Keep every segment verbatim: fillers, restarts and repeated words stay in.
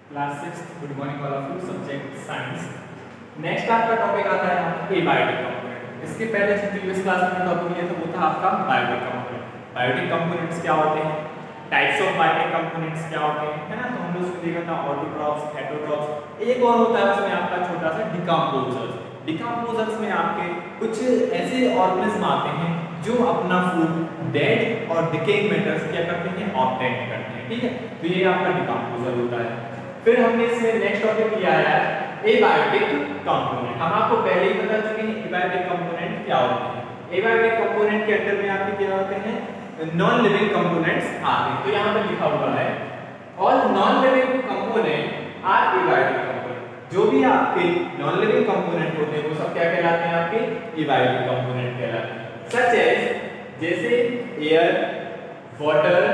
Class six. Good morning all of you. Subject science. Next आपका topic आता है यहाँ पर एबायोटिक कंपोनेंट। इसके पहले जो प्रीवियस क्लास में टॉपिक लिया था वो था आपका बायोटिक कंपोनेंट। बायोटिक कंपोनेंट्स क्या होते हैं, टाइप्स ऑफ बायोटिक कंपोनेंट्स क्या होते हैं, है ना। तो हम लोग उसमें देखा था ऑटोट्रॉप्स, हेटरोट्रॉप्स। एक और होता है उसमें आपका छोटा सा डिकम्पोजर्स। डिकम्पोजर्स में आपके कुछ ऐसे ऑर्गेनिज्म आते हैं जो अपना फूड डेड और डिकेइंग मैटर्स क्या करते हैं, ऑब्टेन करते हैं, ठीक है। तो ये आपका डिकम्पोजर होता है। फिर हमने इसमें नेक्स्ट टॉपिक लिया है एबायोटिक कंपोनेंट। हम आपको पहले ही बता चुके हैं एबायोटिक कंपोनेंट क्या होते हैं। एबायोटिक कंपोनेंट के अंदर में आपके क्या होते हैं, नॉन लिविंग कंपोनेंट्स आते हैं। तो यहाँ पर लिखा हुआ है all non living component are abiotic component. जो भी आपके नॉन लिविंग कंपोनेंट होते हैं वो सब क्या कहलाते हैं, आपके एबायोटिक कंपोनेंट कहलाते हैं। सच एज जैसे air, water,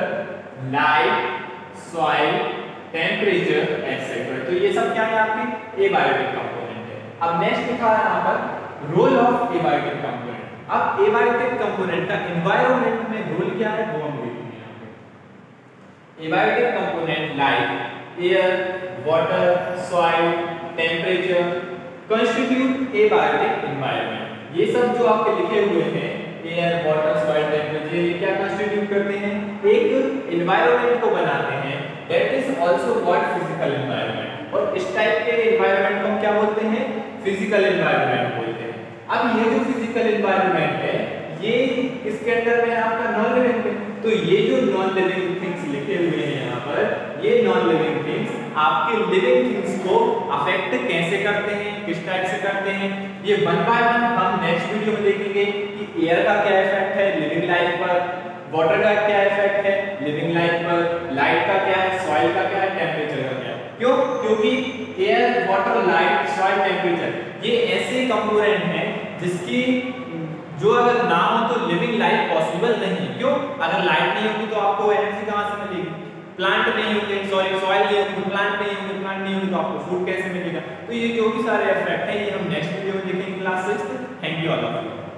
light, soil, temperature etcetera. तो ये सब क्या है, आपके एबायोटिक कंपोनेंट है। अब नेक्स्ट लिखा है यहाँ पर रोल ऑफ एबायोटिक कंपोनेंट। अब एबायोटिक कंपोनेंट का एनवायरनमेंट में रोल क्या है वो हम देखेंगे यहाँ पे। Abiotic component like air, water, soil, temperature constitute abiotic environment. ये सब जो आपके लिखे हुए हैं एयर, वाटर, सॉइल, टेम्परेचर, ये क्या कंस्टिट्यूट करते हैं, एक एनवायरनमेंट को बनाते हैं। That is also what physical environment. और इस टाइप के एनवायरनमेंट को हम क्या बोलते हैं, फिजिकल एनवायरनमेंट बोलते हैं। अब ये जो फिजिकल एनवायरनमेंट है ये किसके अंडर में है, आपका नॉन लिविंग में। तो ये जो नॉन लिविंग थिंग्स लिखे हुए हैं यहाँ पर, ये नॉन लिविंग थिंग्स आपके लिविंग थिंग्स को अफेक्ट कैसे करते हैं, किस टाइप से करते हैं, ये वन बाय वन हम नेक्स्ट वीडियो में देखेंगे कि एयर का क्या इफेक्ट है लिविंग लाइफ पर, वाटर का क्या इफेक्ट है लिविंग लाइफ पर, लाइट का क्या है, सॉइल का क्या है, टेम्परेचर का क्या है। क्यों? क्योंकि air, water, light, soil, temperature ये ऐसे कंपोनेंट हैं जिसकी जो अगर ना हो तो लिविंग लाइफ पॉसिबल नहीं है। क्यों? अगर लाइट नहीं होगी तो आपको एनर्जी कहां से मिलेगी, प्लांट नहीं होंगे, सॉरी सॉइल नहीं होगी तो प्लांट नहीं होंगे, प्लांट नहीं होंगे तो आपको फूड कैसे मिलेगा। तो ये जो भी सारे इफेक्ट हैं ये हम नेक्स्ट वीडियो में देखेंगे class six. Thank you all of you.